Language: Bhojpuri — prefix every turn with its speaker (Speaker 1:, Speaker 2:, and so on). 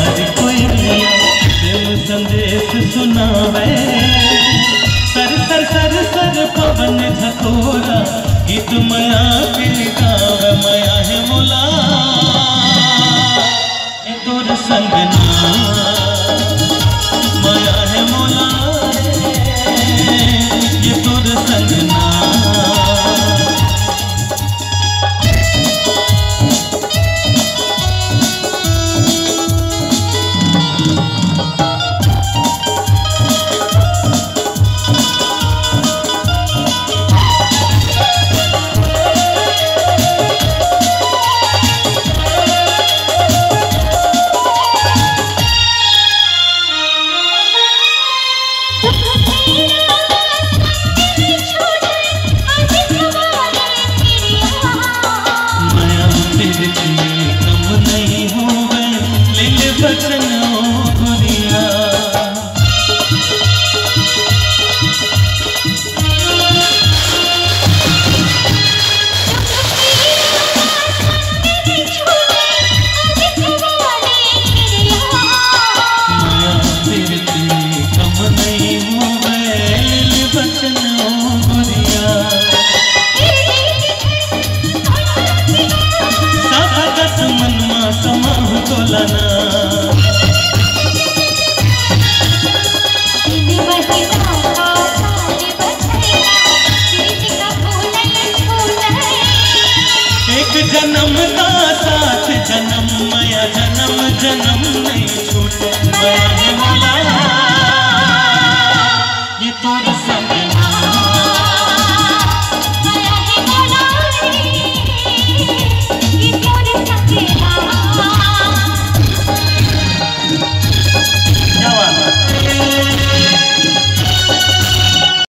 Speaker 1: प्यार कोई प्रेम संदेश सुनावे सर सर सर सर पवन झकोरा गीत मया के गावे मया है मोला ये तोर संग ना मया है मोला ये तोर संग ना जन्म का साथ जन्म मया जन्म जन्म नहीं छूटे मया है मोला।